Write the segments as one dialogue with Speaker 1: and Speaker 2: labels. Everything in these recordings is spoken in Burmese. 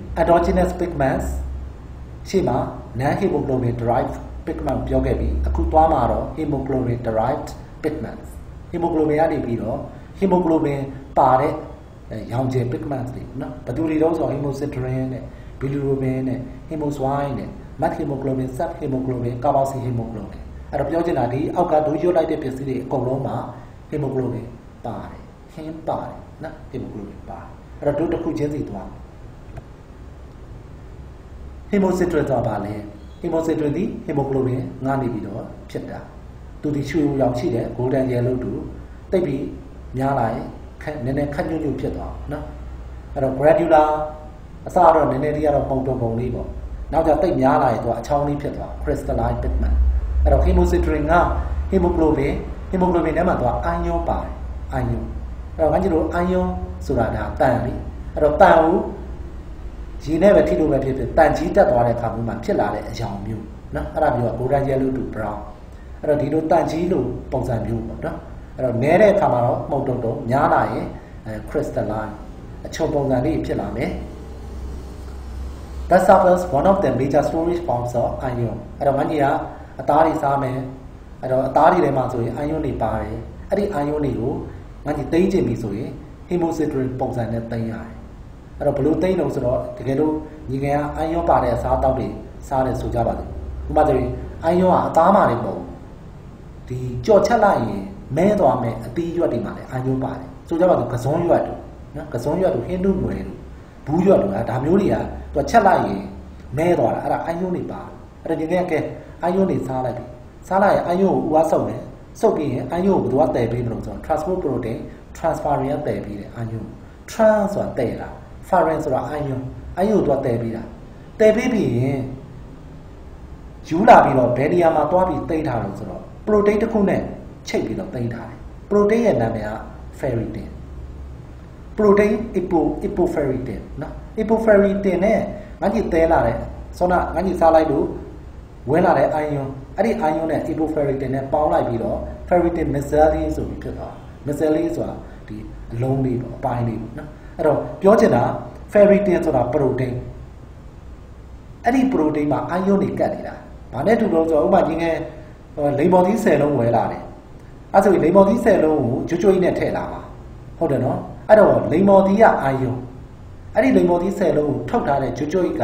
Speaker 1: endogenous pigments ရှိမှာ non-hemoglobin derived pigment ပြောခဲ့ပြီးအခုသွားမှာတော့ hemoglobin derived pigments hemoglobin ကနေပြီးတော့ hemoglobin ပါတဲ့ရောင်ခြည် pigments တွေနော်ဘယ်သူတွေတော့ဆို Haemosiderin နဲ့ bilirubin နဲ့ Haemosiderin နဲ့ methemoglobin subhemoglobin carboxy hemoglobin အဲ့တော့ပြောချင်တာဒီအောက်ကဒုရွတ်လိုက်တဲ့ပစ္စည်းတွေအကုန်လုံးမှာ hemoglobin ပါတယ် heme ပါတယ်နော် hemoglobin ပါတယ်အဲ့တော့ဒုတစ်ခုချင်းစီသွား Haemosiderin ဆိုတာပါလေ Haemosiderin ဒီ hemoglobin ငါနေပြီးတော့ဖြစ်တာသူဒီရွှေရောင်ရှိတဲ့ golden yellow တူတိတ်ပြီးများလာရင်နည်းနည်းခက်ညွန့်ညွန့်ဖြစ်သွားနော်အဲ့တော့ granular အစတော့နည်းနည်းလေးကတော့ပုံတုံပုံလေးပေါ့နောက်ကျတိတ်များလာရင်သူကအချောင်းလေးဖြစ်သွား crystalline pigment အဲ့တော့ Haemosiderin က hemoglobin ထဲမှာသူက ion ပါတယ် ion အဲ့တော့ငါကြည့်လို့ ion ဆိုတာဒါတန်ပြီအဲ့တော့တန်ကိုရေနဲ့ပဲထိလို့ပဲဖြစ်ဖြစ်တန်ကြီးတက်သွားတဲ့အခါမျိုးမှာဖြစ်လာတဲ့အရောင်မျိုးနော်အဲ့ဒါမျိုးက golden yellow to brown အဲ့တော့ဒီလိုတန်ကြီးလို့ပုံစံမျိုးပေါ့နော်အဲ့တော့နဲတဲ့အခါမှာတော့မှုတ်တုံတုံများလာရင်crystalline အချုံပုံစံလေးဖြစ်လာမယ် that suffers one of the major storage forms of ion အဲ့တော့ငါကြီးကအသားတွေစားမယ်အဲ့တော့အသားတွေထဲမှာဆိုရင် ion တွေပါတယ်အဲ့ဒီ ion တွေကိုငါကြီးသိမ်းချင်ပြီဆိုရင် Haemosiderin ပုံစံနဲ့သိမ်းရတယ်အဲ့တော့ဘယ်လိုသိမ်းလို့ဆိုတော့တကယ်လို့ညီငယ်က ion ပါတဲ့အစားတောက်တွေစားတယ်ဆိုကြပါစို့ဥပမာဆိုရင် ion ကအသားမှလည်းမဟုတ်ဒီကြော်ချက်လိုက်ရင်မဲသွားမယ်အသီးရွက်တွေမှာလည်း ion ပါတယ်ဆိုကြပါစို့ကစုံရွက်တို့နော်ကစုံရွက်တို့ဟင်းတို့ငွယ်တို့ဘူးရွက်တို့ဒါမျိုးတွေကသူချက်လိုက်ရင်မဲသွားတာအဲ့ဒါ ion တွေပါအဲ့ဒါညီငယ်က ion တွေစားလိုက်ပြီစားလိုက်ရင် ion ကိုဥအားဆုပ်တယ်ဆုပ်ပြီးရင် ion ကိုဘယ်သူကတည်ပေးမလို့ဆိုတော့ transport protein transferrin ကတည်ပေးတယ် ion trans ဆိုတာတည်တာ ferrin ဆိုတာ ion ကိုသူကတည်ပေးတာတည်ပေးပြီးရင်ယူလာပြီးတော့ဘယ်နေရာမှာသွားပြီးသိမ်းထားလို့ဆိုတော့ protein တစ်ခုနဲ့ချိတ်ပြီးတော့သိမ်းထားတယ် protein ရဲ့နာမည်က ferritin protein hypoferritin နော် hypoferritin နဲ့ငါကြည့်တဲလာတယ်ဆောနာငါကြည့်စားလိုက်လို့ဝင်လာတဲ့ ion အဲ့ဒီ ion နဲ့ hypoferritin နဲ့ပေါင်းလိုက်ပြီးတော့ ferritin mesalli ဆိုပြီးဖြစ်သွား mesalli ဆိုတာဒီအလုံးလေးပေါ့အပိုင်းလေးပေါ့နော်အဲ့တော့ပြောချင်တာ ferritin ဆိုတာ protein အဲ့ဒီ protein မှာ ion တွေကတ်နေတာဘာနဲ့တူလို့ဆိုတော့ဥပမာကြီးငယ်လိမ်မော်သီး10လုံးဝယ်လာတယ်အဲ့ဆိုရင်လိမ်မော်သီး10လုံးကိုကျွတ်ကျွတ်ကြီးနဲ့ထည့်လာပါဟုတ်တယ်နော်အဲ့တော့လိမ်မော်သီးက ion အဲ့ဒီလိမ်မော်သီး10လုံးကိုထုတ်ထားတဲ့ကျွတ်ကျွတ်ကြီးက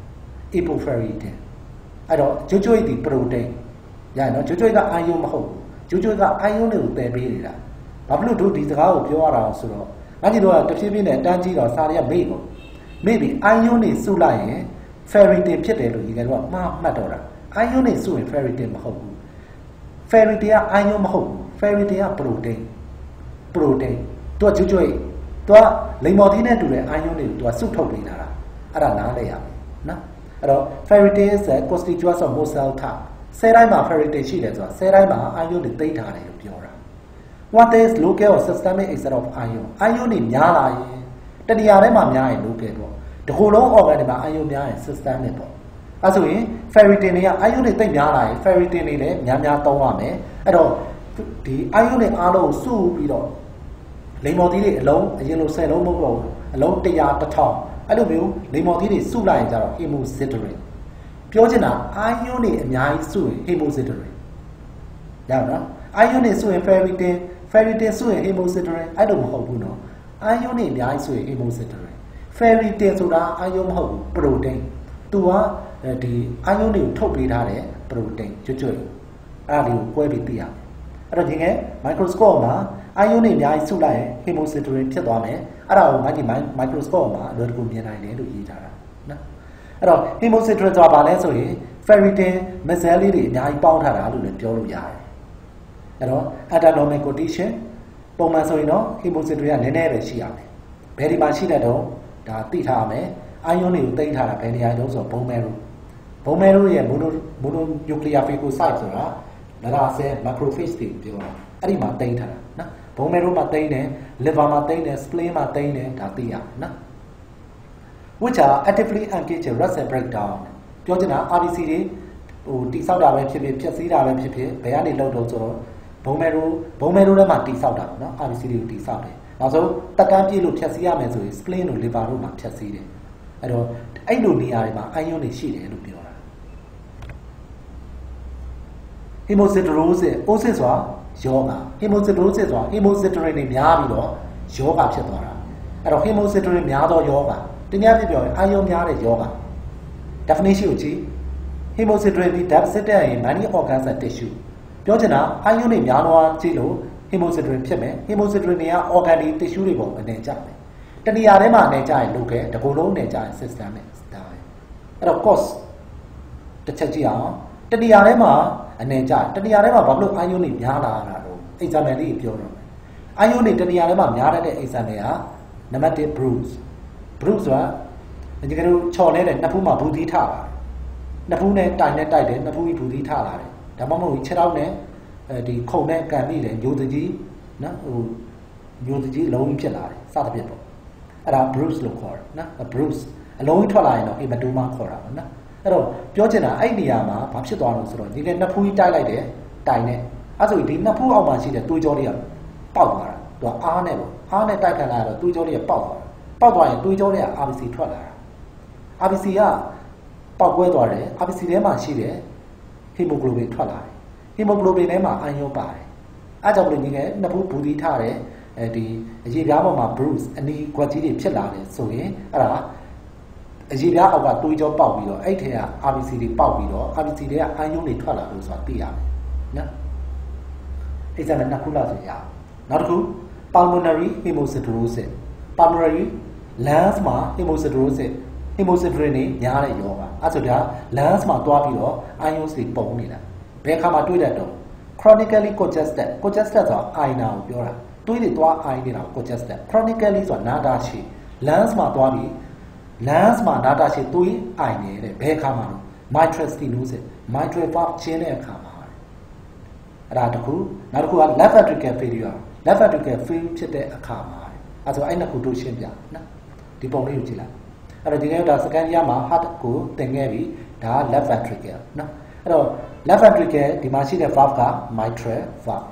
Speaker 1: hypoferritin အဲ့တော့ကျွတ်ကျွတ်ကြီးဒီ protein ရနော်ကျွတ်ကျွတ်က ion မဟုတ်ဘူးကျွတ်ကျွတ်က ion တွေကိုတည်ပေးနေတာဘာဖြစ်လို့တို့ဒီစကားကိုပြောရတာဆိုတော့ငါကြီးတို့ကတဖြည်းဖြည်းနဲ့တန်းကြီးတော့စာတွေကမေ့ကုန်မေ့ပြီး ion တွေစုလိုက်ရင် ferritin ဖြစ်တယ်လို့ဒီကတော့မှားမှတ်တော့တာ ion တွေစုရင် ferritin မဟုတ်ဘူး ferritin က ion မဟုတ်ဘူး ferritin က protein သူကကျွတ်ကျွတ်သူကလိမ်မော်သီးနဲ့တူတဲ့ ion တွေကိုသူကစုထုတ်နေတာအဲ့ဒါနားလဲရမယ်နော်အဲ့တော့ ferritin is a constituent of most cell type ဆဲတိုင်းမှာ ferritin ရှိတယ်ဆိုတာဆဲတိုင်းမှာ ion တွေသိမ်းထားတယ်လို့ပြောတာ what is local or systemic excess of ion တွေများလာရင်တနေရာထဲမှာများရင် local ပေါ့ဒီခုလုံး organ တွေမှာ ion များရင် systemic ပေါ့အဲ့ဆိုရင် ferritin တွေက ion တွေသိပ်များလာရင် ferritin တွေလည်းများများသုံးရမယ်အဲ့တော့ဒီ ion တွေအားလုံးစုပြီးတော့လိမ်မော်သီးတွေအလုံးအရင်လို10လုံးမဟုတ်ဘူးအလုံး100 1000အဲ့လိုမျိုးလိမ်မော်သီးတွေစုလိုက်ရင်ကျတော့ Haemosiderin ပြောချင်တာ ion တွေအများကြီးစုရင် Haemosiderin ရအောင်နော် ion တွေစုရင် ferritin စုရင် Haemosiderin အဲ့လိုမဟုတ်ဘူးနော် ion တွေအများကြီးစုရင် Haemosiderin ferritin ဆိုတာ ion မဟုတ်ဘူး protein သူကဒီ ion တွေကိုထုတ်ပေးထားတဲ့ protein ကျွတ်ကျွတ်အဲ့ဒါလေးကိုကွဲပြီးသိရမယ်အဲ့တော့ဒီငယ် microscope မှာ ion တွေအများကြီးစုလိုက်ရင် Haemosiderin ဖြစ်သွားမယ်အဲ့ဒါကိုငါဒီ microscope မှာအလွယ်တကူမြင်နိုင်တယ်လို့ရေးထားတာနော်အဲ့တော့ Haemosiderin ဆိုတာဘာလဲဆိုရင် ferritin mesalli တွေအများကြီးပေါင်းထားတာလို့လည်းပြောလို့ရတယ်အဲ့တော့ autonomic condition ပုံမှန်ဆိုရင်တော့ Haemosiderin ကနည်းနည်းပဲရှိရမယ်ဘယ်ဒီမှာရှိတဲ့တော့ဒါသိထားရမယ် ion တွေကိုသိမ်းထားတာဘယ်နေရာတုန်းဆို bone marrow ရဲ့ mononuclear phagocyte ဆိုတာနဂါဆဲ macrophage တွေပြောတာအဲ့ဒီမှာသိမ်းထားတာနော် bone marrow မှာသိမ်းတယ် liver မှာသိမ်းတယ် spleen မှာသိမ်းတယ်ဒါသိရနော် which are actively engaged in red cell breakdown ပြောချင်တာ RBC တွေဟိုတိဆောက်တာပဲဖြစ်ဖြစ်ဖြည့်ဆည်းတာပဲဖြစ်ဖြစ်ဘယ်ကနေလောက်တော့ဆိုတော့ bone marrow ထဲမှာတိဆောက်တာပေါ့နော် RBC တွေကိုတိဆောက်တယ်နောက်ဆုံးတက်ကန်းပြည့်လို့ဖြည့်ဆည်းရမယ်ဆိုရင် spleen တို့ liver တို့မှာဖြည့်ဆည်းတယ်အဲ့တော့အဲ့လိုနေရာတွေမှာအာယုန်တွေရှိတယ်လို့ပြောတာ Haemosiderin osis ဆိုတာယောဂ Haemosiderin ဆိုတာ Haemosiderin တွေများပြီးတော့ယောဂဖြစ်သွားတာအဲ့တော့ Haemosiderin များသောယောဂတနည်းအားဖြင့်ပြောရင်အာယုန်များတဲ့ယောဂ definition ကိုကြည့် Haemosiderin ဒီ deficit တဲ့ရင် many organs and tissue ပြောချင်တာအာယုန်တွေများသွားကြည့်လို့ Haemosiderin ဖြစ်မယ် Haemosiderin တွေက organ တွေ tissue တွေပေါ်အနေကျတယ်တနေရာထဲမှာအနေကျရင်လုပ်ခဲ့တကူလုံးအနေကျရင် system နဲ့ဒါပဲအဲ့တော့ cause တစ်ချက်ကြည့်အောင်တနေရာထဲမှာအနေကျတနေရာထဲမှာဘာလို့အာယုန်တွေများလာတာတော့ example လေးပြောတော့မယ်အာယုန်တွေတနေရာထဲမှာများတဲ့ example ကနံပါတ်1 bruise ဆိုတာဒီကနေ့ချော်နေတဲ့နှစ်ဖူးမှာဘူးသီးထလာတယ်နှစ်ဖူးနဲ့တိုင်နဲ့တိုက်တယ်နှစ်ဖူးကြီးဘူးသီးထလာတယ်ဒါမှမဟုတ်ခြေထောက်နဲ့ဒီခုံနဲ့ကန်ပြီးတယ်ညိုတကြီးနော်ဟိုညိုတကြီးအလုံးကြီးဖြစ်လာတယ်စသဖြင့်ပေါ့အဲ့ဒါ bruise လို့ခေါ်တယ်နော် bruise အလုံးကြီးထွက်လာရင်တော့ hematoma ခေါ်တာပေါ့နော်အဲ့တော့ပြောချင်တာအဲ့ဒီနေရာမှာဘာဖြစ်သွားလို့ဆိုတော့ဒီကနှစ်ဖူးကြီးတိုက်လိုက်တယ်တိုင်နဲ့အဲ့ဆိုဒီနှစ်ဖူးအောက်မှာရှိတဲ့သွေးကြောတွေကပေါက်သွားတာသူကအားနဲ့ပေါ့အားနဲ့တိုက်ခံလာတော့သွေးကြောတွေကပေါက်သွားရင်သွေးကြောတွေက RBC ထွက်လာတာ RBC ကပေါက်ကွဲသွားတယ် RBC ထဲမှာရှိတဲ့ Haemoglobin ထွက်လာတယ် Haemoglobin ထဲမှာအာယုန်ပါတယ်အဲ့ကြောင့်လို့ညီငယ်နှစ်ဖူးဘူးသီးထားတဲ့ဒီအရေပြားပေါ်မှာ bruise အနီးကွက်ကြီးတွေဖြစ်လာတယ်ဆိုရင်အဲ့ဒါအရေပြားအောက်ကသွေးကြောပေါက်ပြီးတော့အဲ့ထဲက RBC တွေပေါက်ပြီးတော့ RBC တွေကအာယုန်တွေထွက်လာလို့ဆိုတာသိရမယ်နော်အဲ့ဒါနဲ့နှစ်ခုလောက်ဆိုရအောင်နောက်တစ်ခု pulmonary hemosiderosis pulmonary lungs မှာ hemosiderosis Haemosiderin တွေများတဲ့ယောဂအဲ့ဆိုဒါ lungs မှာတွားပြီးတော့ ions တွေပုံနေတာဘယ်အခါမှာတွေ့တတ်တော့ chronically congested ဆိုတာအိုင်နာကိုပြောတာတွေးတွေတွားအိုင်နေတာကို congested chronically ဆိုတာနာတာရှိ lungs မှာတွားပြီး lungs မှာနာတာရှိတွေးအိုင်နေတဲ့ဘယ်အခါမှာတော့ mitral stenosis mitral valve ချင်းတဲ့အခါမှာအဲ့ဒါတခုနောက်တစ်ခုက left ventricle failure left ventricle fail ဖြစ်တဲ့အခါမှာအဲ့ဆိုအဲ့နှစ်ခုတို့ရှင်းပြနော်ဒီပုံလေးကိုကြည့်လိုက်အဲ့တော့ဒီနေ့ဒါ second year မှာ heart ကိုသင်ခဲ့ပြီဒါ left ventricle နော်အဲ့တော့ left ventricle ဒီမှာရှိတဲ့ valve က mitral valve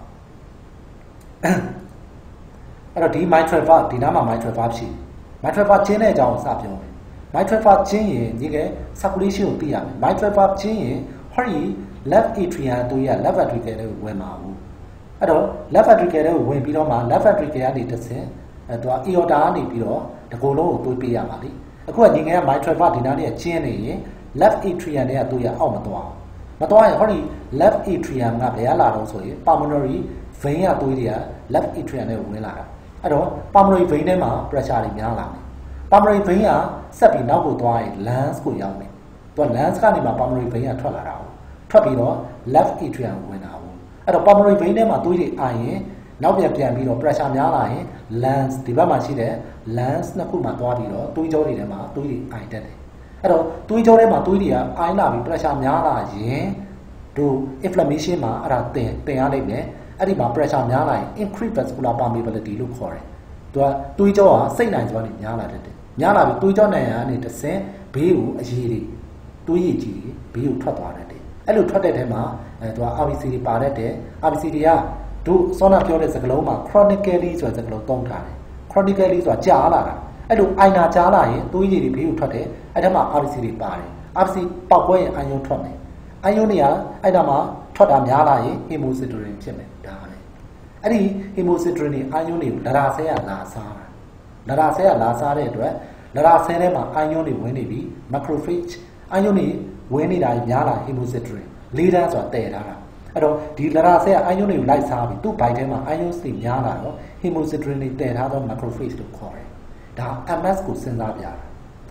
Speaker 1: အဲ့တော့ဒီ mitral valve ဒီနားမှာ mitral valve ရှိ mitral valve ကျင်းတဲ့အကြောင်းကိုစပြောမယ် mitral valve ကျင်းရင်ဒီက circulation ကိုသိရမယ် mitral valve ကျင်းရင်ဟောဒီ left atrium တို့ရ left ventricle ကိုဝင်မှာဘူးအဲ့တော့ left ventricle ကိုဝင်ပြီးတော့မှ left ventricle ကနေတစ်ဆင့်သူက aorta ကနေပြီးတော့တကိုယ်လုံးကိုတွေးပေးရပါလိမ့်အခုကညီငယ်က mitral valve ဒီနားလေးကကျင်းနေရင် left atrium နဲ့ကသူရအောက်မသွားရင်ဟောဒီ left atrium ကဘယ်လာတော့ဆိုရင် pulmonary vein ကသွေးတွေက left atrium နဲ့ဝင်လာတာအဲ့တော့ pulmonary vein ထဲမှာ pressure တွေများလာမယ် pulmonary vein ကဆက်ပြီးနောက်ကိုသွားရင် lungs ကိုရောက်မယ်သူက lungs ကနေမှ pulmonary vein ကထွက်လာတာထွက်ပြီးတော့ left atrium ကိုဝင်တာအဲ့တော့ pulmonary vein ထဲမှာသွေးတွေအိုင်ရင်နောက်ပြန်ပြီးတော့ pressure များလာရင် lungs ဒီဘက်မှာရှိတဲ့ lungs နှစ်ခုမှာသွားပြီးတော့သွေးကြောတွေထဲမှာသွေးတွေအိုင်တက်တယ်အဲ့တော့သွေးကြောထဲမှာသွေးတွေကအိုင်လာပြီး pressure များလာရင်တို့ inflammation မှာအဲ့ဒါတင်ရနိုင်တယ်အဲ့ဒီမှာ pressure များလာရင် increased vascular permeability လို့ခေါ်တယ်သူကသွေးကြောကစိတ်နိုင်စွာနဲ့များလာတတ်တယ်များလာပြီးသွေးကြောနိုင်ရကနေတစ်ဆင့်ဘေးကိုအရည်တွေသွေးရည်ကြီးဘေးကိုထွက်သွားတတ်တယ်အဲ့လိုထွက်တဲ့ထဲမှာသူက RBC တွေပါတတ်တယ် RBC တွေကတို့စောနာပြောတဲ့စကားလုံးမှာ chronically ဆိုတဲ့စကားလုံးသုံးထားတယ် chronically ဆိုတာကြာလာတာအဲ့လိုအိုင်နာကြာလာရင်သွေးရည်တွေဘေးကိုထွက်တယ်အဲ့ဒါမှ RBC တွေပါတယ် RBC ပေါက်ကွဲရင်အာယုံထွက်မယ်အာယုံတွေကအဲ့ဒါမှထွက်တာများလာရင် Haemosiderin ဖြစ်မယ်ဒါပဲအဲ့ဒီ Haemosiderin တွေအာယုံတွေကိုလရာဆဲရလာစားတာလရာဆဲရလာစားတဲ့အတွက်လရာဆဲထဲမှာအာယုံတွေဝင်နေပြီး macrophage အာယုံတွေဝင်နေတာများလာ Haemosiderin လေးတန်းဆိုတာတည်ထားတာအဲ့တော့ဒီလရာဆဲကအာယုန်တွေကိုလိုက်စားပြီးသူ့ဘိုက်ထဲမှာအာယုန်တွေများလာတော့ Haemosiderin တွေတည်ထားသော macrophage လို့ခေါ်တယ်ဒါ MS ကိုစဉ်းစားပြတာ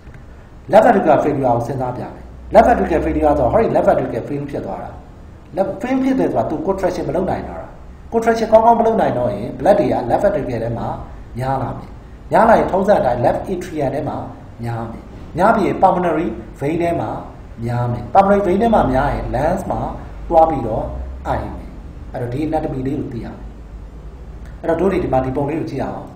Speaker 1: left ventricular failure ကိုစဉ်းစားပြတယ် left ventricular failure ဆိုတော့ဟောဒီ left ventricular fail ဖြစ်သွားတာ left fail ဖြစ်တယ်ဆိုတာသူ contraction မလုပ်နိုင်တော့တာ contraction ကောင်းကောင်းမလုပ်နိုင်တော့ရင် blood တွေက left ventricular ထဲမှာများလာမယ်များလာရင်ထုံးစံအတိုင်း left atrium ထဲမှာများမယ်များပြီး pulmonary vein ထဲမှာများမယ် pulmonary vein ထဲမှာများရင် lungs မှာသွားပြီးတော့အိုင်မယ်အဲ့တော့ဒီ anatomy လေးကိုသိရမယ်အဲ့တော့တို့ဒီမှာဒီပုံလေးကိုကြည့်အောင်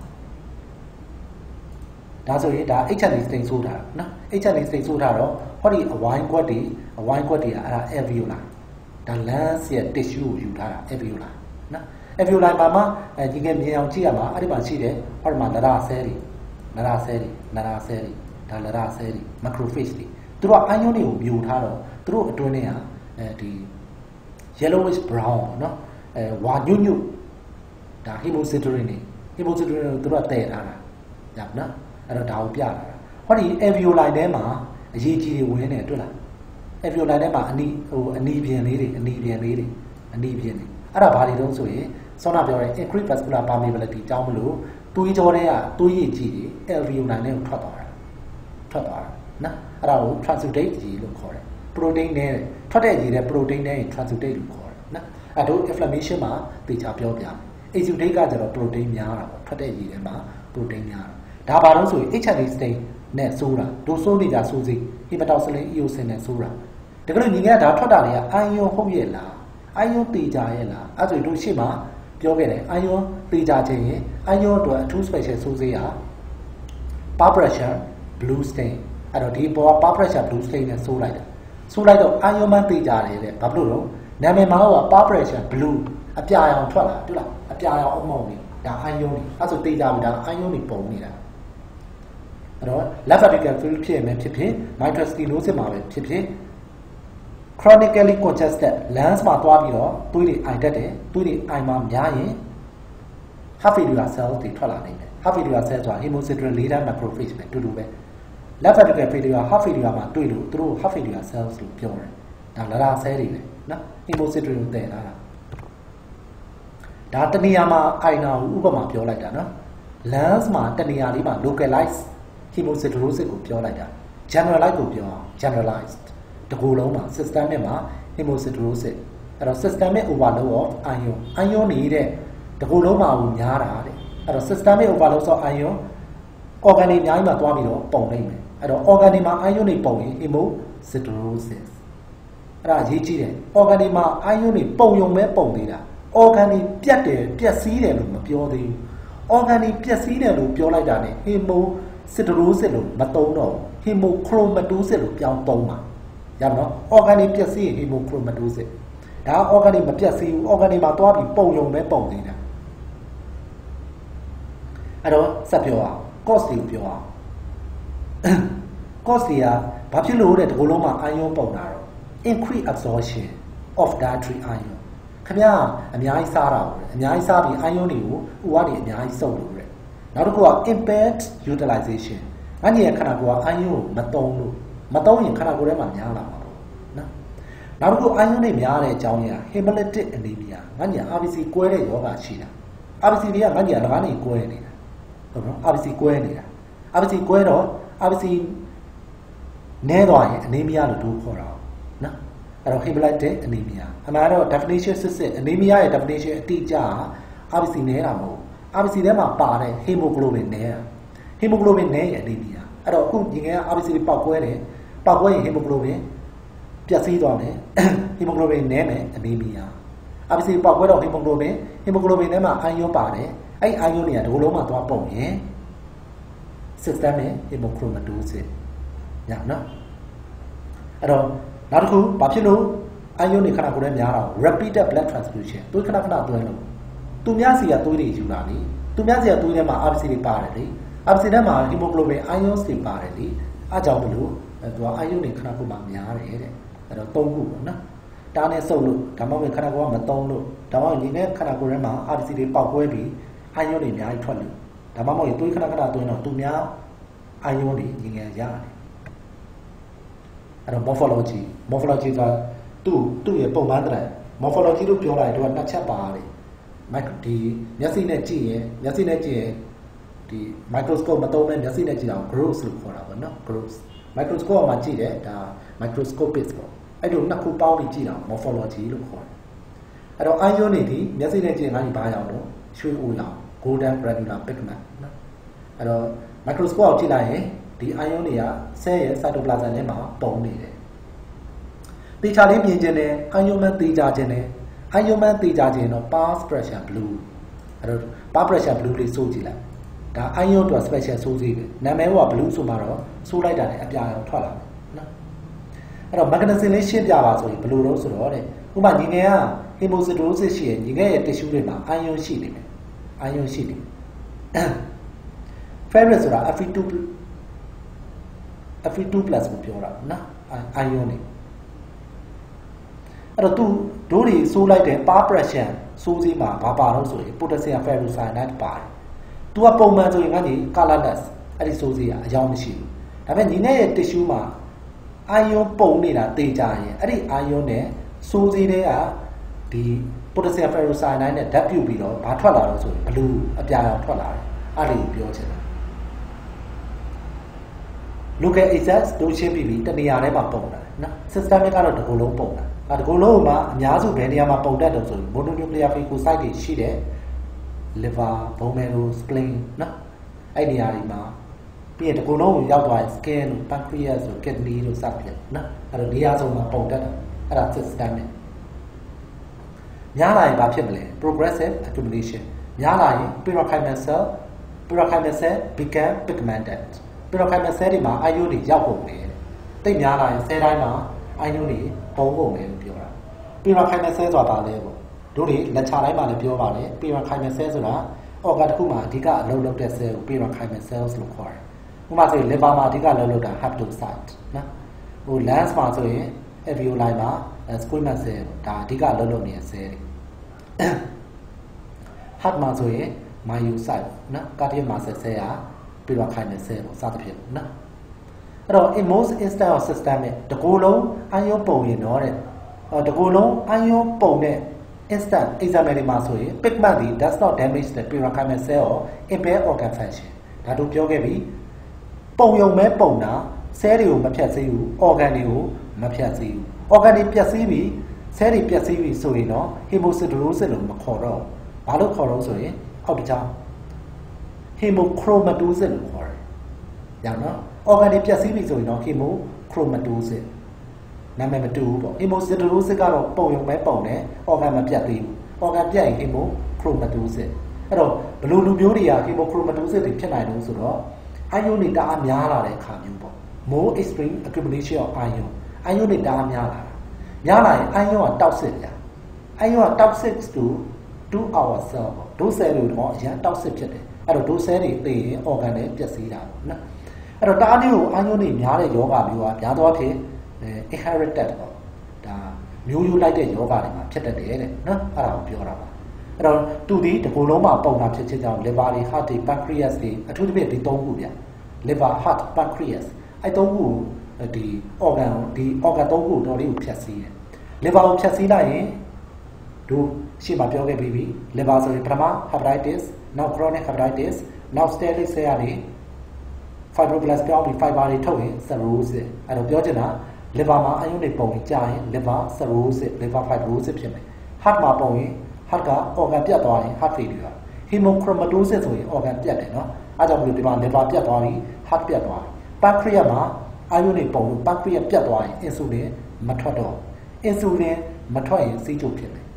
Speaker 1: ဒါဆိုရင်ဒါ HND stain ဆိုးတာနော် HND stain ဆိုးတာတော့ဟောဒီအဝိုင်းကွက်တွေကအဲ့ဒါ alveoli ဒါ lungs ရဲ့ tissue ကိုယူထားတာ alveoli နော် alveoli မှာမှဒီကမြင်အောင်ကြည့်ရမှာအဲ့ဒီမှာရှိတယ်ဟောဒီမှာနရဆဲတွေဒါဒါလရဆဲတွေ macrophage တွေသူတို့က ion တွေကိုမြူထားတော့သူတို့အတွင်းထဲကဒီ yellowish brown เนาะဝါညွတ်ညွတ်ဒါ Haemosiderin တွေ Haemosiderin ကိုသူတို့ကတည်ထားတာညပ်နော်အဲ့တော့ဒါကိုပြတာဟောဒီ alveoli ထဲမှာအရေးကြီးတွေဝင်နေတွေ့လား alveoli ထဲမှာအနီးပြင်လေးတွေအဲ့ဒါဘာတွေတုံးဆိုရင်ဆောင်းနာပြောတဲ့ increased vascular permeability ကြောင့်မလို့သွေးကြောတွေကသွေးရည်ကြီးတွေ alveoli ထဲကိုထွက်သွားတာနော်အဲ့ဒါကို transudate ကြီးလို့ခေါ်တယ် protein နဲ့ထွက်တဲ့ကြီးတဲ့ protein နဲ့ transudate လို့ခေါ်တယ်နော်အဲ့တို့ inflammation မှာတေချာပြောပြမယ် exudate ကကျတော့ protein များတာပေါ့ထွက်တဲ့ကြီးထဲမှာ protein များတာဒါဘာလို့ဆိုရင် HIV stain နဲ့ဆိုးတာဒိုဆိုးနေကြဆိုးစိ hematoxylin eosin နဲ့ဆိုးတာတကယ်လို့ညီငယ်ကဒါထွက်တာတွေက ion ဟုတ်ရဲ့လား ion တေချာရဲ့လားအဲ့ဆိုတို့ရှေ့မှာပြောခဲ့တယ် ion တေချာခြင်းရင် ion အတွက်အထူး special ဆိုးစိဟာ power pressure blue stain အဲ့တော့ဒီပေါ် power pressure blue stain နဲ့ဆိုးလိုက်တော့ ion မှတေချာတယ်တဲ့ဘာဖြစ်လို့လဲနာမည်မှာက power pressure blue အပြာရောင်ထွက်လာတွေ့လားအပြာရောင်အုံမောင်နေဒါ ion တွေအဲ့ဆိုတေချာပြီဒါ ion တွေပုံနေတာအဲ့တော့ left ventricular field ဖြစ်ရင်ဖြစ် mitral stenosis မှာပဲဖြစ် chronically congested lungs မှာသွားပြီးတော့သွေးတွေအိုင်တတ်တယ်သွေးတွေအိုင်မှာများရင် heart failure cells တွေထွက်လာနိုင်တယ် heart failure cells ဆိုတာ Haemosiderin 4 tန်း macrophage ပဲတူတူပဲ left ventricular failure heart failure မှာတွေ့လို့သူတို့ heart failure cells လို့ပြောတယ်ဒါလရဆဲတွေပဲနော် Haemosiderin ကိုတည်ထားတာဒါတနေရာမှာအိုင်နာကိုဥပမာပြောလိုက်တာနော် lungs မှာတနေရာလေးမှာ localized hemosiderosis ကိုပြောလိုက်တာ generalized ကိုပြောအောင် generalized တကူလုံးမှာ systemic မှာ hemosiderosis အဲ့တော့ systemic overload of ion နေတဲ့တကူလုံးမှာကိုများတာတဲ့အဲ့တော့ systemic overload of ion organ တွေအများကြီးမှာသွားပြီးတော့ပုံနိုင်မယ်အဲ့တော့ organ တွေမှာ ion တွေပုံရင် hemosiderosis အဲ့ဒါအရေးကြီးတယ် organ တွေမှာ ion တွေပုံယုံပဲပုံသေးတာ organ တွေပြတ်တယ်ပျက်စီးတယ်လို့မပြောသေးဘူး organ တွေပျက်စီးတယ်လို့ပြောလိုက်တာ ਨੇ hemosiderosis လို့မသုံးတော့ hemochromatosis လို့ပြောင်းသုံးပါရပါတော့ organ တွေပျက်စီးရင် hemochromatosis ဒါ organ တွေမပျက်စီးဘူး organ တွေမှာသွားပြီးပုံယုံပဲပုံနေတာအဲ့တော့ဆက်ပြောအောင် cause တွေကိုပြောအောင် cause တွေကဘာဖြစ်လို့တဲ့ဒီကုလုံးမှာ ion ပုံတာတော့ increase absorption of dietary ion ခင်ဗျာအများကြီးစားတာပေါ့အများကြီးစားပြီး ion တွေကိုဥဝါတွေအများကြီးစုပ်လို့တဲ့နောက်တစ်ခုက impaired utilization ငါညီရဲ့ခန္ဓာကိုယ်က ion ကိုမသုံးရင်ခန္ဓာကိုယ်ထဲမှာများလာမှာပေါ့နော်နောက်တစ်ခု ion တွေများတဲ့အကြောင်းရင်းက hemolytic anemia ငါညီ RBC ကွဲတဲ့ယောဂရှိတာ RBC တွေကငါညီလကားနေကွဲနေတာဟုတ်နော် RBC ကွဲနေတာ RBC ကွဲတော့ RBC နည်းသွားရင် anemia လို့တို့ခေါ်တာနော်အဲ့တော့ hemolytic anemia အမှန်တော့ definition စစ် anemia ရဲ့ definition အတိအကျက RBC နည်းတာမဟုတ် RBC ထဲမှာပါတဲ့ hemoglobin နည်းတာ hemoglobin နည်းရဲ့ anemia အဲ့တော့အခုညီငယ်က RBC တွေပေါက်ကွဲရင် hemoglobin ပျက်စီးသွားမယ် hemoglobin နည်းမယ် anemia RBC ပေါက်ကွဲတော့ hemoglobin ထဲမှာ ion ပါတယ်အဲ့ ion တွေကဒီလိုလုံးမှာသွားပုံရင် systemic hemochromatosis ညနော်အဲ့တော့နောက်တစ်ခုဘာဖြစ်လို့ ion တွေခဏကိုယ်ထဲများတာ repeated blood transfusion သွေးခဏသွင်းလို့သူများစီကသွေးတွေယူလာလေသူများစီကသွေးထဲမှာ RBC တွေပါတယ်လေ RBC ထဲမှာ hemoglobin ions တွေပါတယ်လေအားကြောင့်မလို့သူက ion တွေခဏကိုယ်မှာများတယ်တဲ့အဲ့တော့၃ခုပေါ့နော်တားနဲ့စုပ်လို့ဒါမှမဟုတ်ခဏကိုယ်ကမသုံးလို့ဒါမှမဟုတ်ညီနဲ့ခဏကိုယ်ထဲမှာ RBC တွေပေါက်ကွဲပြီး ion တွေအများကြီးထွက်လို့ဒါမှမဟုတ်သွေးခဏသွင်းတော့သူများ ion တွေညီငယ်ရတယ်အဲ့တော့ morphology ကသူ့ရဲ့ပုံမှန်တဲ့ morphology လို့ပြောလိုက်တော့နှစ်ချက်ပါတယ်ဒီမျက်စိနဲ့ကြည့်ရင်ဒီ microscope မသုံးဘဲမျက်စိနဲ့ကြည့်အောင် gross လို့ခေါ်တာပေါ့နော် gross microscope မှာကြည့်တယ်ဒါ microscopic ပေါ့အဲ့လိုနှစ်ခုပေါင်းပြီးကြည့်တာ morphology လို့ခေါ်တယ်အဲ့တော့ ion တွေဒီမျက်စိနဲ့ကြည့်ရင်ဘာရောင်တော့ရွှေအိုရောင် golden granular pigment နော်အဲ့တော့ microscope ကိုကြည့်လိုက်ရင်ဒီ ion တွေက cell ရဲ့ cytoplasm ထဲမှာပုံနေတယ်တေချာလေးမြင်ခြင်းနဲ့ ion မှတေချာခြင်းနဲ့ ion မှတေချာခြင်းတော့ power pressure blue အဲ့တော့ power pressure blue လေးစိုးကြည့်လိုက်ဒါ ion အတွက် special စိုးစီးပဲနာမည်က blue ဆိုမှတော့စိုးလိုက်တာနဲ့အပြာရောင်ထွက်လာတယ်နော်အဲ့တော့ mechanism လေးရှင်းပြပါဆိုရင်ဘယ်လိုလုပ်ဆိုတော့တဲ့ဥပမာညီငယ်က hemosiderosis ရှိရင်ညီငယ်ရဲ့ tissue တွေမှာ ion ရှိနေတယ် ferrous ဆိုတာ Fe2 Fe2 plus ကိုပြောတာနော် ion တွေအဲ့တော့တို့တွေဆိုးလိုက်တဲ့ power pressure ဆိုးစီးမှာဘာပါလို့ဆိုရင် potassium ferrocyanide ပါတယ်သူကပုံမှန်ဆိုရင်ကနေ colorless အဲ့ဒီဆိုးစီးကအကြောင်းမရှိဘူးဒါပေမဲ့ညီနဲ့ရဲ့ tissue မှာ ion ပုံနေတာတေးကြရင်အဲ့ဒီ ion နဲ့ဆိုးစီးတွေကဒီ potassium ferrocyanide နဲ့ဓာတ်ပြုတ်ပြီးတော့ဘာထွက်လာလို့ဆိုရင် blue အပြာရောင်ထွက်လာတယ်အဲ့ဒီကိုပြောချင်တာ local access တို့ရှင်းပြီးတနေရာထဲမှာပုံတာနော် systemic ကတော့တစ်ခုလုံးပုံတာတစ်ခုလုံးမှာအများစုဘယ်နေရာမှာပုံတတ်တယ်ဆိုရင် mononuclear phagocyte တွေရှိတဲ့ liver bone marrow spleen နော်အဲ့နေရာတွေမှာပြီးရင်တစ်ခုလုံးကိုရောက်သွားရင် skin တို့ pancreas တို့ kidney တို့စသဖြင့်နော်အဲ့တော့နေရာစုံမှာပုံတတ်တယ်အဲ့ဒါ systemic များလာရင်ဘာဖြစ်မလဲ progressive accumulation များလာရင် parenchymal cell become pigmented parenchymal cell တွေမှာ ion တွေရောက်ကုန်တယ်တိတ်များလာရင် cell တိုင်းမှာ ion တွေပုံကုန်တယ်လို့ပြောတာ parenchymal cell ဆိုတာဘာလဲပေါ့တို့တွေလက်ချတိုင်းမှာလည်းပြောပါတယ် parenchymal cell ဆိုတာ organ တစ်ခုမှာအဓိကအလုပ်လုပ်တဲ့ cell ကို parenchymal cells လို့ခေါ်တယ်ဥပမာဆိုရင် liver မှာအဓိကလုပ်လုပ်တာ hepatocyte နော်ဟို lungs မှာဆိုရင် alveoli မှာ squamous cell ဒါအဓိကလုပ်လုပ်နေတဲ့ cell တွေ heart မှာဆိုရင် myocyte နော် cardiac muscle cell က parenchymal cell ပေါ့စသဖြင့်နော်အဲ့တော့ in most instance of systemic တကူလုံး ion ပုံရင်တော့တဲ့တကူလုံး ion ပုံတဲ့ instant example တွေမှာဆိုရင် pigment တွေ does not damage the parenchymal cell or impair organ function ဒါတို့ပြောခဲ့ပြီပုံယုံမဲပုံတာ cell တွေကိုမဖြတ်စေဘူး organ တွေကိုမဖြတ်စေဘူး organ တွေပျက်စီးပြီး cell တွေပျက်စီးပြီးဆိုရင်တော့ haemosiderin လို့မခေါ်တော့ဘာလို့ခေါ်တော့ဆိုရင်အောက်တစ်ချောင်း hemochromatosis လို့ခေါ်တယ်။ညာနော် organ တွေပျက်စီးပြီဆိုရင်တော့ hemochromatosis နာမည်မတူဘူးပေါ့ hemosiderin ကတော့ပုံယုံပဲပုံတယ် organ မပြတ်သေးဘူး organ ပြတ်ရင် hemochromatosis အဲ့တော့ဘလို့လူမျိုးတွေက hemochromatosis တွေဖြစ်နိုင်လို့ဆိုတော့ ion တွေတအားများလာတဲ့အခါမျိုးပေါ့ more extreme accumulation of ion တွေတအားများလာတာများလာရင် ion က toxic ညာ ion က toxic to our cell ပေါ့ဒိုး cell တွေတော့အရင် toxic ဖြစ်တယ်အဲ့တော့ဒိုး cell တွေသိရင် organ တွေပျက်စီးတာပေါ့နော်အဲ့တော့တအားလေးကို ion တွေများတဲ့ယောဂမျိုးကများသောအားဖြင့်inherited ပေါ့ဒါမျိုးရိုးလိုက်တဲ့ယောဂတွေမှာဖြစ်တတ်တယ်တဲ့နော်အဲ့ဒါကိုပြောတာပါအဲ့တော့သူဒီတကူလုံးမှာပုံတာဖြစ်ခြင်းကြောင့် liver တွေ heart တွေ pancreas တွေအထူးသဖြင့်ဒီ၃ခုဗျ liver heart pancreas အဲ့၃ခုဒီ organ ၃ခုတော်လေးကိုဖြတ်စည်းတယ် liver ကိုဖြတ်စည်းလိုက်ရင်တို့ရှေ့မှာပြောခဲ့ပြီးပြီ liver ဆိုရင်ပထမ hepatitis နောက် chronic hepatitis နောက် stellate cell ကနေ fibroblast ပြောင်းပြီး fiber တွေထုတ်ရင် cirrhosis အဲ့တော့ပြောချင်တာ liver မှာ ion တွေပုံရင်ကြာရင် liver cirrhosis liver fibrosis ဖြစ်မယ် heart မှာပုံရင် heart က organ ပြတ်သွားရင် heart failure hemochromatosis ဆိုရင် organ ပြတ်တယ်နော်အားကြောင့်မလို့ဒီမှာ liver ပြတ်သွားပြီ heart ပြတ်သွားပြီ pancreas မှာ ion တွေပုံလို့ pancreas ပြတ်သွားရင် insulin မထွက်တော့ insulin မထွက်ရင်ဆီးချိုဖြစ်တယ်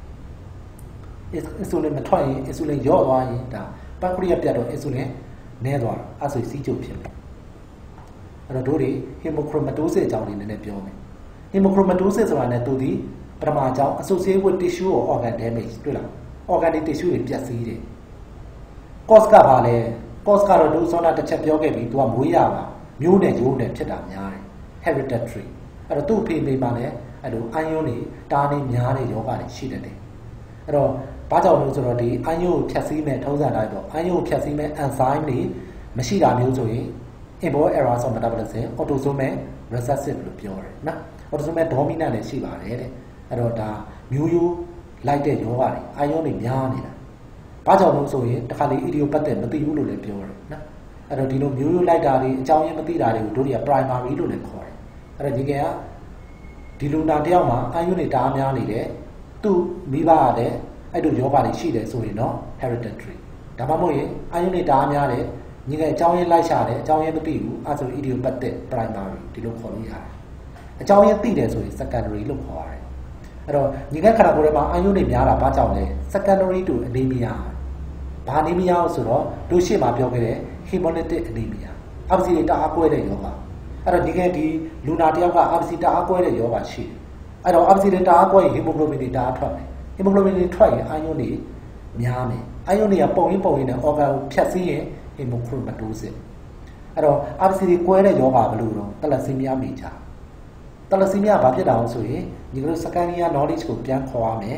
Speaker 1: insulin မထွက်ရင် insulin လျော့သွားရင်ဒါ pancreas ပြတ်တော့ insulin နည်းသွားအဲ့ဆိုဆီးချိုဖြစ်တယ်အဲ့တော့တို့တွေ hemochromatosis အကြောင်းလေးနည်းနည်းပြောမယ် hemochromatosis ဆိုတာနဲ့သူဒီပထမအကြောင်း associated with tissue or organ damage တွေ့လား organ တွေ tissue တွေပျက်စီးတယ် cause ကဘာလဲ cause ကတော့တို့စောနာတစ်ချက်ပြောခဲ့ပြီသူကမွေးရပါမျိုးနဲ့ရိုးနဲ့ဖြစ်တာများတယ် hereditary အဲ့တော့သူ့အဖေမိမှာလည်းအဲ့လို ion တွေတားနေများတဲ့ယောဂတွေရှိတတ်တယ်အဲ့တော့ဘာကြောင့်လို့ဆိုတော့ဒီ ion ကိုဖြတ်စည်းမဲ့ထုံးစံတိုင်းပေါ့ ion ကိုဖြတ်စည်းမဲ့ enzyme တွေမရှိတာမျိုးဆိုရင် inborn errors of metabolism autosomal recessive လို့ပြောတယ်နော် autosomal dominant လည်းရှိပါတယ်တဲ့အဲ့တော့ဒါမျိုးရိုးလိုက်တဲ့ယောဂတွေ ion တွေများနေတာဘာကြောင့်လို့ဆိုရင်တခါလေ idiopathic မသိဘူးလို့လည်းပြောတယ်နော်အဲ့တော့ဒီလိုမျိုးရိုးလိုက်တာတွေအကြောင်းရင်းမသိတာတွေကိုတို့တွေက primary လို့လည်းခေါ်တယ်အဲ့တော့ဒီကဒီလူနာတယောက်မှာ ion တွေတအားများနေတယ်သူ့မိဘကလည်းအဲ့လိုယောဂတွေရှိတယ်ဆိုရင်တော့ hereditary ဒါမှမဟုတ်ရင် ion တွေတအားများတယ်ညီကအကြောင်းရင်းလိုက်ရှာတယ်အကြောင်းရင်းမသိဘူးအဲ့ဆို idiopathic primary ဒီလိုခေါ်လို့ရတယ်အကြောင်းရင်းသိတယ်ဆိုရင် secondary လို့ခေါ်ရတယ်အဲ့တော့ညီကခန္ဓာကိုယ်ထဲမှာ ion တွေများတာဘာကြောင့်လဲ secondary to anemia ဘာ anemia ဆိုတော့တို့ရှေ့မှာပြောခဲ့တဲ့ hemolytic anemia အောက်ဆီတွေတအားကွဲတဲ့ယောဂအဲ့တော့ဒီလူနာတယောက်ကအောက်ဆီတအားကွဲတဲ့ယောဂရှိတယ်အဲ့တော့အောက်ဆီတွေတအားကွဲရင် hemoglobin တွေတအားထွက်တယ် hemoglobin တွေထွက်ရင် ion တွေများမယ် ion တွေကပုံရင်းနဲ့ organ ကိုဖြတ်စည်းရင် hemochromatosis Alors, obviously, quite a yoga blue, thalassemia major. Thalassemia Babia down so ye, Nigrosacania knowledge could jam Kwame,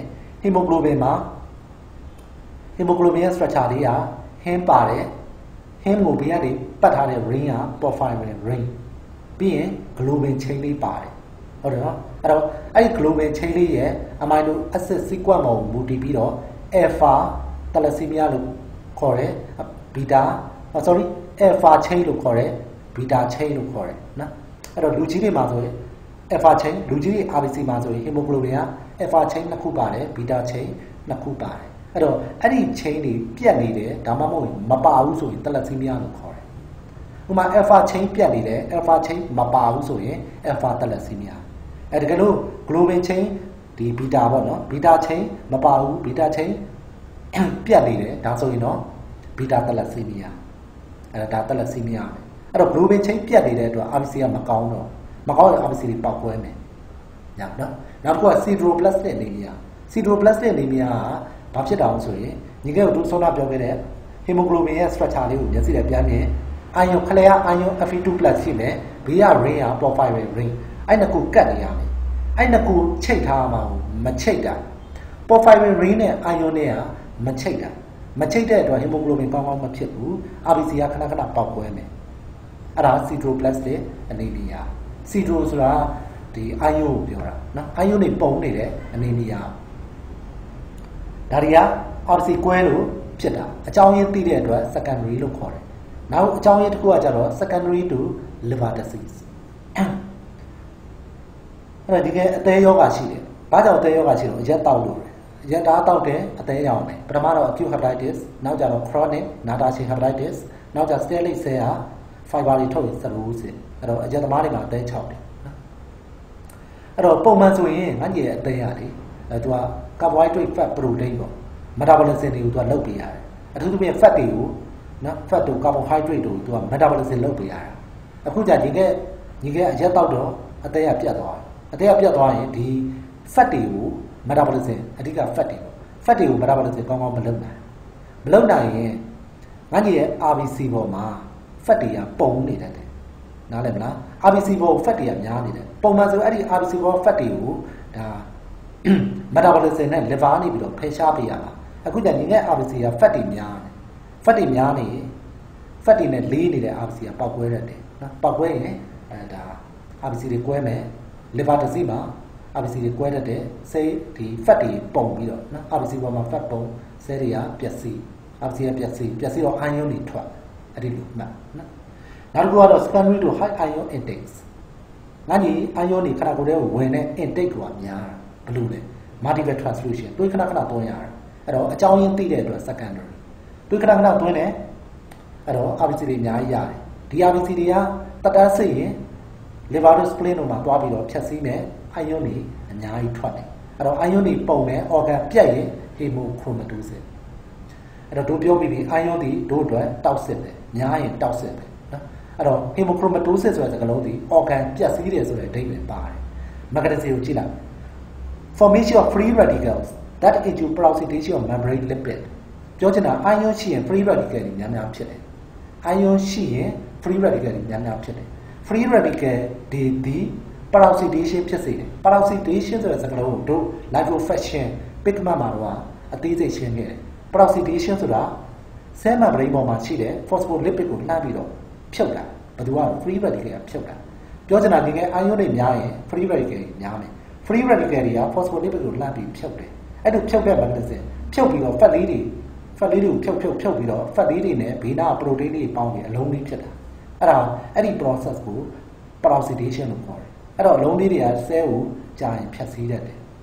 Speaker 1: hemoglobin strataria, hem pare, hem will be added, but had a ring up, porphyrin ring. Being globin chainly pare. Or, I globin chainly ye, amino acid sequamo, multipido, alpha, thalassemia core, beta, sorry, alpha chain look core, beta chain look core. I don't Lucidi Mazoe, alpha chain, Lucidi ABC Mazoe, hemoglobin, alpha chain Nakubare, beta chain Nakubare. I don't any chain pianide, Damamo, Mapa also in thalassemia look core. Uma alpha chain pianide, alpha chain Mapa also in alpha thalassemia. At the globin chain, the beta one, beta chain, Mapa, beta chain, pianide, that's all you know, beta thalassemia. And a thalassemia. At a globin chain pianide to Abisia Macau, Macau obviously Papuene. Now, what sideroplastic anemia. Sideroplastic anemia, Papcha down so ye, you go to Sona Biogene, hemoglobin stratalia, you see that Piane, iron clear, iron F2 plasine, via ring, porphyrin ring. I na cook Gadiami. I na cook Chetama, Macheta. Porphyrin ring, ionea, Macheta. Macheta to hemoglobin compound Machipu, Abisia Kanaka Papuene. Ada sideroplastic anemia. Sidrosra, the ion, ionic bone, anemia. Daria, obviously, Quello, Cheta, a giant theatre, secondary look for it. Now, a giant Kuajaro, secondary to liver disease. They yoga sheet. Bada de yoga sheet, jet out. Jet out there, a day on it. Pramaro acute hepatitis, now Jaro chronic, Nadashi hepatitis, now just daily say, five toys, the rules it. A jet marima, they chopped. A Pomans win, and yet they are to a carbohydrate fat protein. Metabolism to a low PI. A to be a fatty, not fat to carbohydrate to a metabolism low PI. A good idea, you get a jet outdoor, a day of Jador. A day of Jador, the fatty metabolism, I think a fatty. Fatty metabolism come on Malona. Malona, one year RBC Boma, fatty a bone needed. Now, RBC Bo fatty and yarn. Pomazo Eddie RBC Bo fatty, metabolism and Levani below Peshabia. A good idea RBC a fatty yarn. Fatty yarny, fatty and lean the RBC a Pagway, Pagway, and RBC requirement, Levatazima, RBC required, say the fatty bone below, RBC woman fat bone, Seria, Piazzi, RBC Piazzi or iron truck. I didn't know. Now go out of secondary to high ion intakes. Nani ion Kanagore when intake one yard, blue, multiple transfusion, do Kanaka Toyar, at all a giant theatre to a secondary. Do Kanaka Toyne, at all obviously Yaya, the Abicidia, but I say, Levados plenum, Babilo, Chassime, Ioni, and Yai 20. At all Ioni Pome, organ Piae, Hemochromatosis. At a Dubio Bibi, Ioni, Dodra, Tauset, Yai, Tauset. Hemochromatosis was a glody, organ just serious or a David by Magadazio Chila. Formation of free radicals that into peroxidation of membrane lipid. Georgiana ion she and free radical in Yanam Chile. Ion she free radical in Yanam Chile. Free radical the peroxidation chassis. Peroxidation is a glow to liquefaction, pigment, a dization here. Peroxidation to the same membrane chile, phospholipid labido. Pilga, but you are free radical pilga. Georgiana ion in Yai, free radical Yami. Free radical phospholipid labi pilga. I do pilga magazine. Pilgi of fat lady, pilgi, fat lady, Bina protein bound alone each other. Around any process go, peroxidation of course. At all lonely cell giant piacida.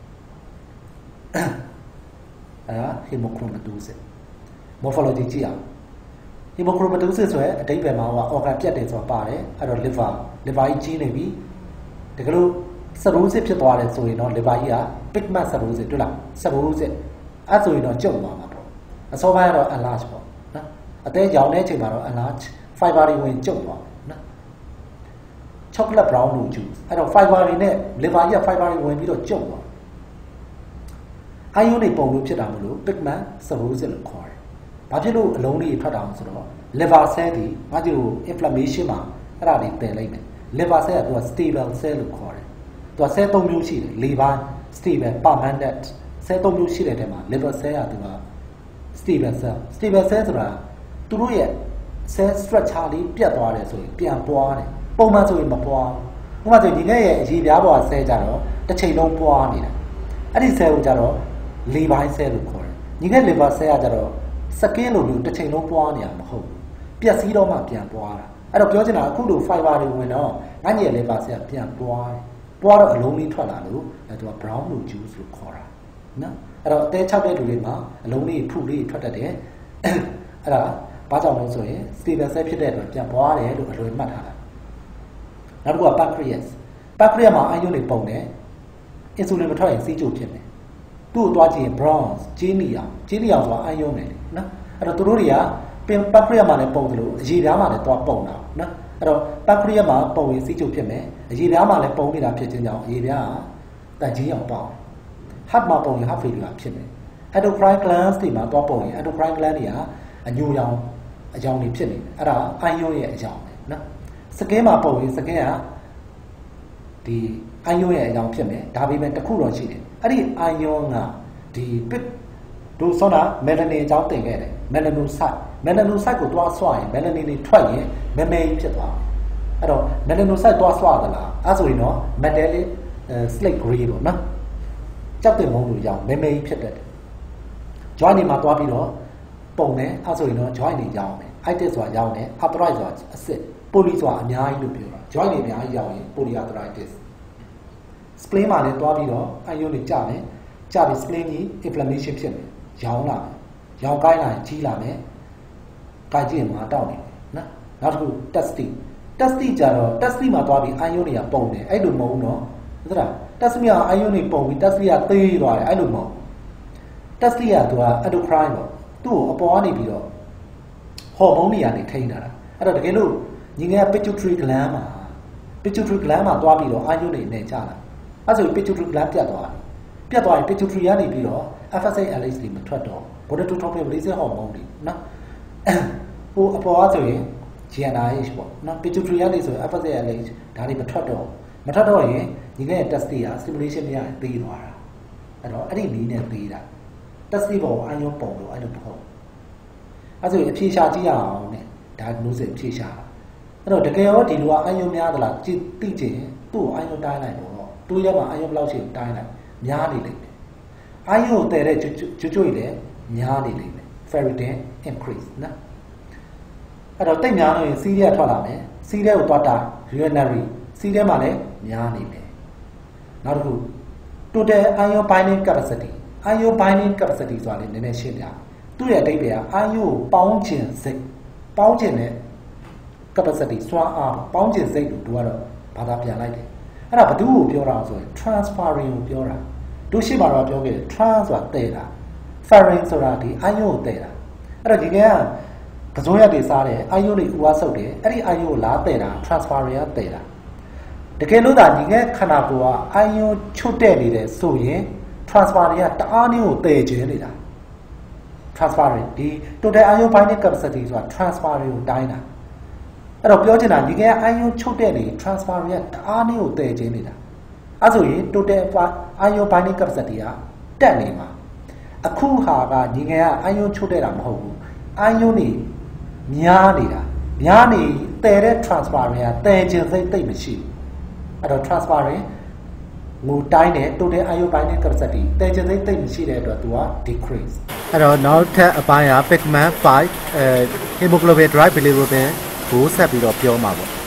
Speaker 1: Hemochromatosis. Morphology. Hemochromatosis were a tape organ piates or pare, at a liver gene. The glue Saruse Pietore, so you know, Livaia, Pigment Saruse, Dula, Saruse, as we know, Joe Mamma. A so bad or a large one. A day young nature a large, 5 hour win Joe. Chocolate brown juice. I don't 5 hour in it, Livaia 5 hour win below Joe. I only bone Chidamulu, Pigment, Saruse, and Core. Papilu lonely cut down, liver cell ဒီငါတို့ inflammation မှာအဲ့ဒါတွေတည်လိုက်မယ် liver cell ကသူက stable cell လို့ခေါ်တယ်သူက cell 3မျိုးရှိတယ်၄ပိုင်း stable permanent cell 3မျိုးရှိတဲ့ထဲမှာ liver cell ကသူက stable cell ဆိုတာသူတို့ရဲ့ cell structure လေးပြတ်သွားတယ်ဆိုရင်ပြန်ပွားတယ်ပုံမှန်ဆိုရင်မပွားဘူးဥပမာဆိုရင်ဒီနေ့ရဲ့အရေပြားပေါ်က cell ကြတော့တစ်ချိန်လုံးပွားနေတာအဲ့ဒီ cell ကိုကြတော့၄ပိုင်း cell လို့ခေါ်တယ်ညီက liver cell ကကြတော့ skin လိုမျိုးတစ်ချိန်လုံးပွားနေတာမဟုတ်ဘူးပြက်စီးတော့မှပြန်ပွားတာအဲ့တော့ပြောချင်တာအခုလို fiber တွေဝင်တော့ငါ့ရဲ့ liver cell ပြန်ပွားတယ်ပွားတော့အလုံးလေးထွက်လာလို့အဲ့သူက brown လို့ juice လို့ခေါ်တာနော်အဲ့တော့အသေးချောက်တဲ့လူတွေမှာအလုံးလေးဖုလေးထွက်တတ်တယ်အဲ့ဒါဘာကြောင့်လဲဆိုရင် stable cell ဖြစ်တဲ့အတွက်ပြန်ပွားတယ်လို့အလွယ်မှတ်ထားတာနောက်တစ်ခုက pancreas မှာအာယုန်တွေပုံတယ် insulin မထွက်ရင်စီးကျိုဖြစ်မယ်သူ့ကိုတွားကြည့်ရင် bronze ကြေးနီအောင်ဆိုတာအာယုန်တွေနော်အဲ့တော့သူတို့တွေက pancreas မှာလည်းပုံတယ်လို့အရေပြားမှာလည်းတွားပုံတာနော်အဲ့တော့ pancreas မှာပုံရင်စီးကျိုဖြစ်မယ်အရေပြားမှာလည်းပုံနေတာဖြစ်ခြင်းကြောင့်အရေပြားကတန်ကြီးအောင်ပေါက် heart မှာပုံရင် heart failure ဖြစ်မယ် endocrine glands တွေမှာတွားပုံရင် endocrine gland တွေကအညိုရောင်အကြောင်းတွေဖြစ်နေတယ်အဲ့ဒါအာယုန်ရဲ့အကြောင်းပဲနော်စကင်းမှာပုံရင်စကင်းကဒီအာယုန်ရဲ့အကြောင်းဖြစ်မယ်ဒါပေမဲ့တစ်ခုတော့ရှိတယ်အဲ့ဒီအာယုန်ကဒီတို့ဆိုတာ melanin အကြောင်းတင်ခဲ့တယ် melanocyte ကိုတွားဆွရင် melanin တွေထွက်ရင်မမဲဖြစ်သွားတယ်အဲ့တော့ melanocyte တွားဆွသလားအဲ့ဆိုရင်တော့ metallic slate gray ပေါ့နော်ကြောက်တဲ့မုံလိုရောင်မမဲဖြစ်တတ်တယ် joint တွေမှာတွားပြီးတော့ပုံတယ်အဲ့ဆိုရင်တော့ joint တွေရောင်တယ် itis ဆိုတာရောင်တယ် arthritis ဆိုတာအစစ် poly ဆိုတာအများကြီးလို့ပြောတာ joint တွေအများကြီးရောင်ရင် polyarthritis spleen မှာလည်းတွားပြီးတော့အာယုန်တွေကျမယ်ကျပြီး spleen ကြီး inflammation ဖြစ်မယ်ရောင်လာမယ်ရောင်ကိုင်းလာရင်ကြီးလာမယ်ကိုင်းကြည့်ရင်မာတောက်နေတယ်နော်နောက်တစ်ခု testy ကြတော့ testy မှာတွားပြီးအာယုန်တွေကပုံတယ်အဲ့လိုမဟုတ်ဘူးနော်ဟုတ်လား testy ကအာယုန်တွေပုံပြီး testy ကသေးသွားတယ်အဲ့လိုမဟုတ် testy ကသူက endocrine ပေါ့သူ့ကိုအပေါ်ကနေပြီးတော့ဟော်မုန်းတွေကနေထိန်းတာအဲ့တော့တကယ်လို့ညီငယ်က pituitary gland မှာတွားပြီးတော့အာယုန်တွေနဲ့ကျလာအဲ့ဆို pituitary gland ပြတ်သွားရင် pituitary ကနေပြီးတော့ FSH LH တွေမထွက်တော့ gonadotropin release ဟော်မုန်းတွေနော်ဟိုအပေါ်ကဆိုရင် GnRH ပေါ့နော် pituitary ကနေဆိုရင် FSH LH ဒါတွေမထွက်တော့ရင်ညီငယ်ရဲ့ testy က stimulation မရရင်သေးသွားတာအဲ့တော့အဲ့ဒီနည်းနဲ့သေးတာ testy ပေါ်အာယုန်ပုံလို့အဲ့လိုမဟုတ်အဲ့ဆိုရင်အဖြေရှာကြည့်ရအောင်နဲ့ diagnosis အဖြေရှာအဲ့တော့တကယ်ရောဒီလိုကအာယုန်များသလားသိချင်သူ့ကိုအာယုန်တိုင်းလိုက်ပေါ့သူ့ရဲ့မှာအာယုန်ဘယ်လောက်ရှိတိုင်းလိုက်များနေလိမ့်မယ်အာယုန်ကိုတည်တဲ့ကျွတ်လည်းများနေလိမ့်မယ် ferritin increase နော်အဲ့တော့တိတ်များလို့ရင်စီးရဲထွက်လာမယ်စီးရဲကိုတွားတာ urinary စီးရဲမှာလည်းများနေတယ်နောက်တစ်ခု total ion binding capacity ဆိုတာလည်းနည်းနည်းရှင်းပြသူ့ရဲ့အဓိပ္ပာယ်ကအာယုန်ကိုပေါင်းခြင်းစိတ်ပေါင်းခြင်းနဲ့ capacity စွမ်းအားပေါင်းခြင်းစိတ်လို့သူကတော့ဘာသာပြန်လိုက်တယ်အဲ့ဒါဘယ်သူ့ကိုပြောတာဆိုရင် transferring ကိုပြောတာတို့ရှိမှတော့ပြောခဲ့တယ် trans ဆိုတာတည်တာ ferring ဆိုတာဒီအာယုန်ကိုတည်တာအဲ့တော့ဒီကကစုံရက်တွေစားတယ်အာယုန်တွေဥဝါဆုပ်တယ်အဲ့ဒီအာယုန်ကိုလာတည်တာ transferring ကတည်တာတကယ်လို့ဒါဒီကခန္ဓာကိုယ်ကအာယုန်ချွတ်တဲ့နေတယ်ဆိုရင် transferring ကတအားနည်းကိုတည်ခြင်းနေတာ transferring ဒီ total ion binding capacity ဆိုတာ transferring ကိုတိုင်းတာအဲ့တော့ပြောချင်တာဒီကအာယုန်ချုပ်တဲ့နေ transferring ကတအားနည်းကိုတည်ခြင်းနေတာအဲ့ဆိုရင် total ion binding capacity ကတက်နေမှာအခုဟာကညီငယ်ကအာယုန်ချုပ်တဲ့တာမဟုတ်ဘူးအာယုန်နေများနေတည်တဲ့ transferring ကတည်ခြင်းစိတ်သိပ်မရှိဘူးအဲ့တော့ transferring ငိုတိုင်းတဲ့ total ion binding capacity တည်ခြင်းစိတ်သိပ်မရှိတဲ့အတွက်သူက decrease အဲ့တော့နောက်ထပ်အပိုင်းက pigment 5 hemoglobin derived bilirubin ကိုဆက်ပြီးတော့ပြောမှာပေါ့